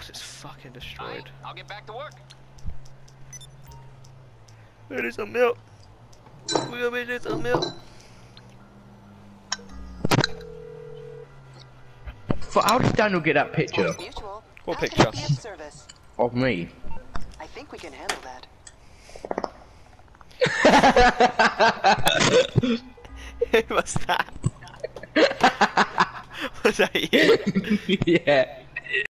it's fucking destroyed. I'll get back to work. We need some milk. We gonna need some milk. How did Daniel get that picture? What picture? Of me. I think we can handle that. Who was that? Was that you? Yeah.